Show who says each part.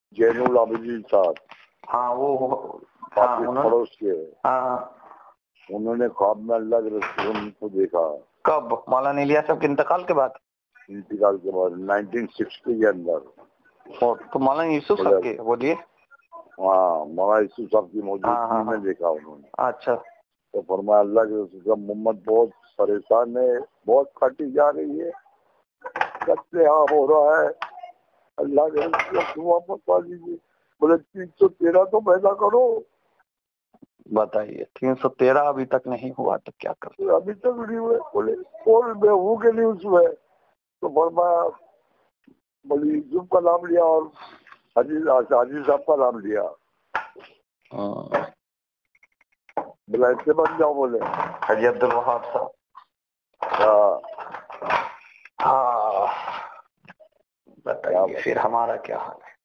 Speaker 1: जैनुल आबिदीन साहब।
Speaker 2: हाँ वो
Speaker 1: हाँ, पड़ोस के।
Speaker 2: हाँ,
Speaker 1: उन्होंने ख्वाब में अल्लाह के रसूल को देखा।
Speaker 2: कब? मौलाना इलियास साहब के इंतकाल के बाद?
Speaker 1: इंतकाल के बाद 1960 के अंदर।
Speaker 2: और तो मौलाना यूसुफ साहब के बोलिए।
Speaker 1: हाँ, मौलाना यूसुफ साहब की मौजूदगी में देखा उन्होंने।
Speaker 2: अच्छा।
Speaker 1: तो फरमाया अल्लाह के रसूल साहब, मोहम्मद बहुत परेशान है, बहुत काटी जा रही है, कत्लेआम हो रहा है, अल्लाह के रसूल वापस आ लीजिए। बोले 313 तो पैदा करो।
Speaker 2: बताइए 313 अभी तक नहीं हुआ तो क्या कर?
Speaker 1: अभी तक नहीं हुए। बोले और मैं हूँ के नहीं उसमें। तो फरमाया बोली यूसुफ का नाम लिया और हाजी साहब का नाम लिया। बोला इससे बन जाओ। बोले
Speaker 2: हाजी अब्दुल वहाब साहब।
Speaker 1: हाँ।
Speaker 2: हाँ, बताइए फिर हमारा क्या हाल है?